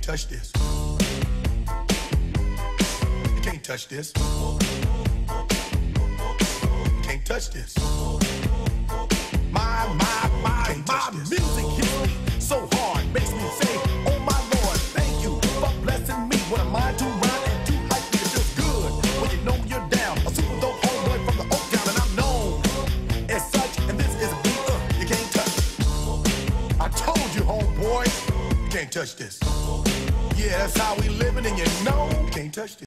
touch this. You can't touch this. You can't touch this. My music hits me so hard, makes me say, oh my Lord, thank you for blessing me. What am I to rhyme and to hype me? It feels good when you know you're down. A super dope homeboy from the Oak Town, and I'm known as such. And this is a beat you can't touch. I told you, homeboy, you can't touch this. Yeah, that's how we living, and you know you can't touch this.